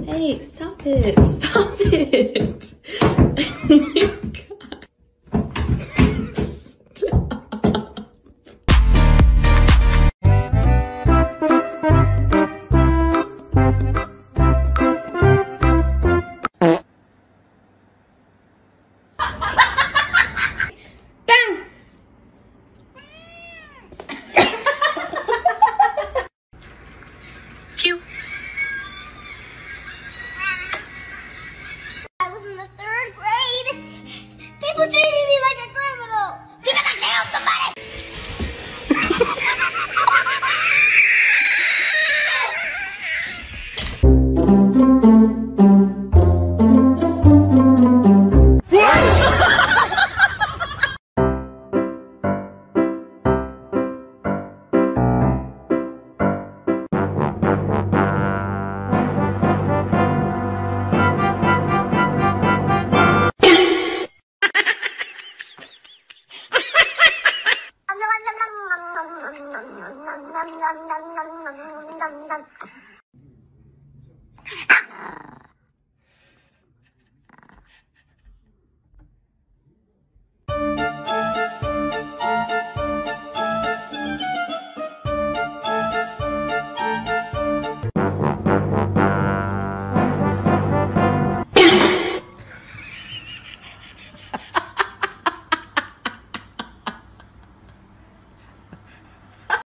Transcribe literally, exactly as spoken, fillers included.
Hey, stop it. Stop it. I was in the third grade. People treated me like a criminal. You're gonna kill somebody. Nom nom nom nom nom nom nom nom nom nom nom nom nom nom nom.